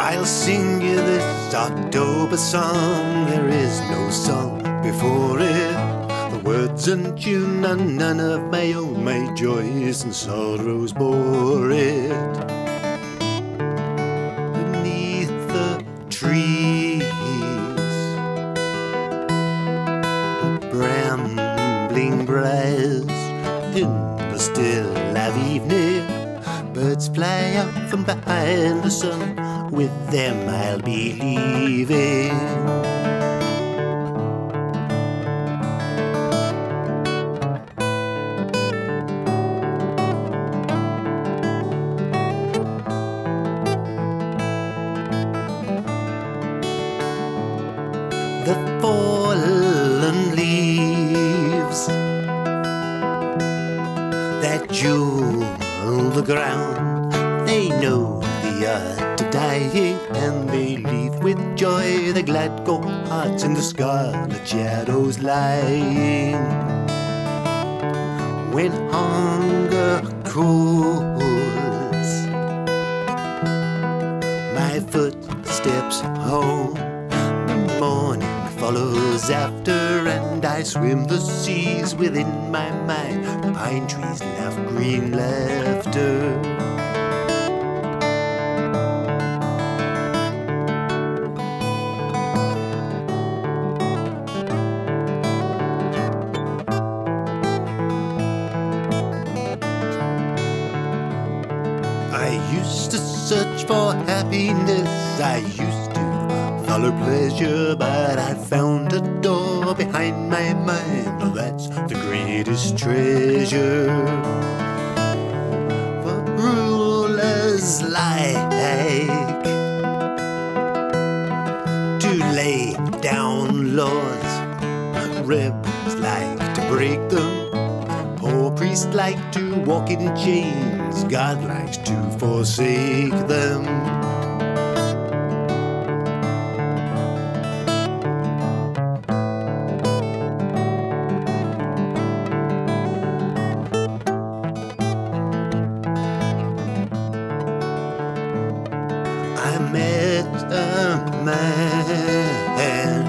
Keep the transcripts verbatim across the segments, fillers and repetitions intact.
I'll sing you this October song. There is no song before it. The words and tune are none of my own. My joys and sorrows bore it. Beneath the trees, the brambling briars, in the still of evening, birds fly out from behind the sun. With them I'll be leaving. The fallen leaves that jewel the ground, they know the art of dying, and they leave with joy the glad go hearts in the scarlet shadows lying. When hunger cools, my footsteps home, the morning follows after, and I swim the seas within my mind. Pine trees laugh green laughter. I used to search for happiness, I used to follow pleasure, but I found a door behind my mind. Oh, that's the greatest treasure. For rulers like to lay down laws, rebels like to break them, poor priests like to walk in chains, God likes to forsake them. I met a man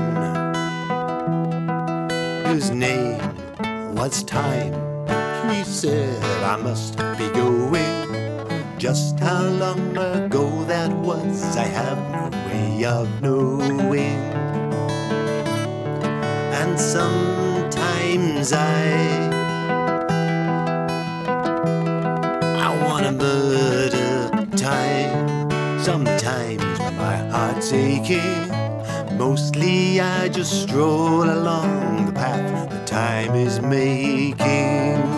whose name was Time. He said I must be going. Just how long ago that was, I have no way of knowing. And sometimes I I wanna murder time. Sometimes my heart's aching. Mostly I just stroll along the path that time is making.